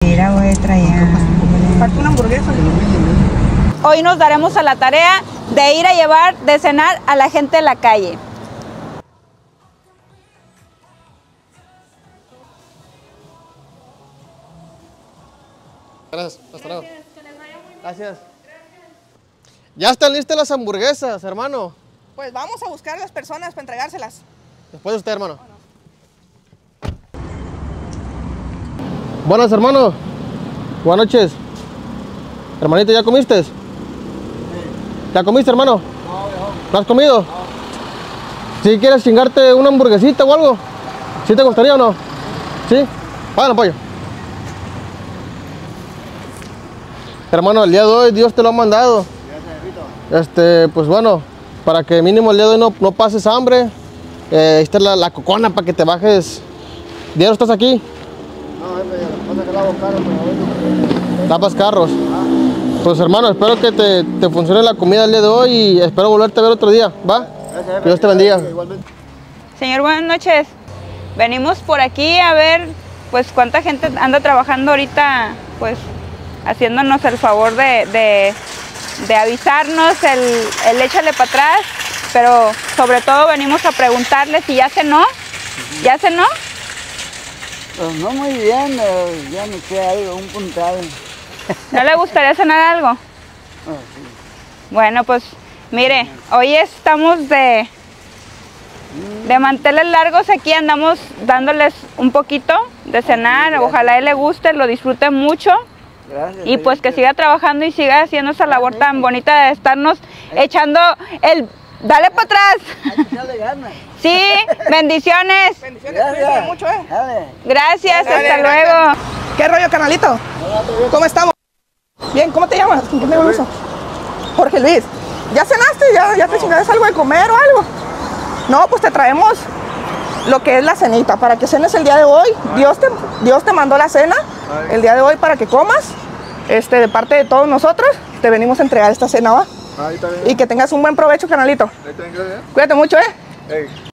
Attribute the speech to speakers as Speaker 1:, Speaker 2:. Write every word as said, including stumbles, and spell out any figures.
Speaker 1: Mira, voy a traer.
Speaker 2: Falta una hamburguesa.
Speaker 3: Hoy nos daremos a la tarea de ir a llevar de cenar a la gente de la calle.
Speaker 4: Gracias, hasta luego. Gracias. Ya están listas las hamburguesas, hermano.
Speaker 2: Pues vamos a buscar a las personas para entregárselas.
Speaker 4: Después de usted, hermano. Buenas, hermano. Buenas noches. Hermanito, ¿ya comiste? Sí. ¿Ya comiste, hermano? No, no. ¿No has comido? No. ¿Si quieres chingarte una hamburguesita o algo? ¿Sí te gustaría o no? ¿Sí? Vámonos, pollo. Hermano, el día de hoy Dios te lo ha mandado. Este, pues bueno, para que mínimo el día de hoy no, no pases hambre. Eh, esta es la, la cocona para que te bajes. ¿Diario estás aquí?
Speaker 5: No, jefe, pasa que lavo carros, pero hoy
Speaker 4: ¿Lavas carros? Ah. Pues hermano, espero que te, te funcione la comida el día de hoy y espero volverte a ver otro día, ¿va?
Speaker 5: Gracias, jefe.
Speaker 4: Que Dios te bendiga.
Speaker 5: Igualmente.
Speaker 3: Señor, buenas noches. Venimos por aquí a ver pues cuánta gente anda trabajando ahorita, pues haciéndonos el favor de, de, de avisarnos el, el échale para atrás, pero sobre todo venimos a preguntarle si ya cenó. ¿Ya cenó?
Speaker 6: Pues no muy bien, eh, ya me queda algo, un puntal.
Speaker 3: ¿No le gustaría cenar algo?
Speaker 6: Ah, sí.
Speaker 3: Bueno, pues mire, hoy estamos de, de manteles largos aquí, andamos dándoles un poquito de cenar, ojalá a él le guste, lo disfrute mucho.
Speaker 6: Gracias,
Speaker 3: Y pues que siga trabajando y siga haciendo esa labor tan bonita de estarnos echando el... ¡Dale para atrás!
Speaker 6: Hay que echarle ganas.
Speaker 3: Sí, bendiciones.
Speaker 2: Bendiciones, cuídense mucho, ¿eh?
Speaker 6: Dale.
Speaker 3: Gracias,
Speaker 2: Dale,
Speaker 3: hasta
Speaker 2: dale,
Speaker 3: luego.
Speaker 2: ¿Qué rollo, canalito? ¿Cómo estamos? Bien, ¿cómo te llamas? ¿Con quién te gusta? Jorge Luis. ¿Ya cenaste? ¿Ya, ya te chingaste algo de comer o algo? No, pues te traemos lo que es la cenita, para que cenes el día de hoy. Dios te, Dios te mandó la cena el día de hoy para que comas. Este, de parte de todos nosotros, te venimos a entregar esta cena, ¿va?
Speaker 5: Ahí está bien.
Speaker 2: Y que tengas un buen provecho, canalito.
Speaker 5: Ahí está bien, gracias.
Speaker 2: Cuídate mucho, ¿eh?
Speaker 5: Hey.